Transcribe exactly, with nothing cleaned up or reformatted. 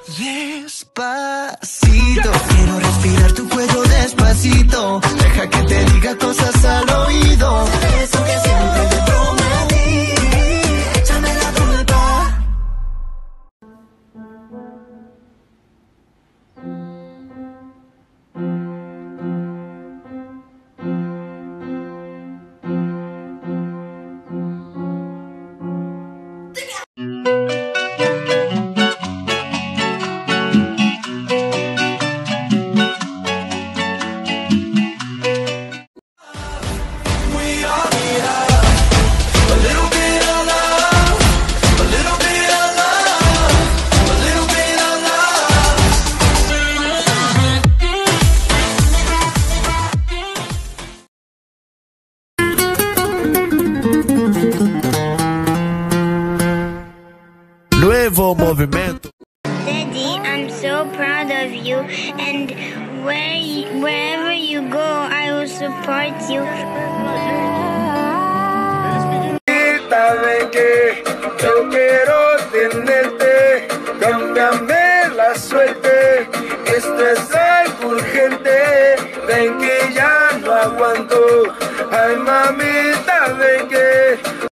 Despacito, quiero respirar tu cuello despacito. Deja que te diga cosas al oído. Eso que siempre te prometí. Échame la culpa. Nuevo movimento. Daddy, I'm so proud of you, and where y wherever you go, I will support you. Ven que yo quiero tenerte, cámbiame la suerte, esto es algo urgente, ven que ya no aguanto, ay mamita, ven que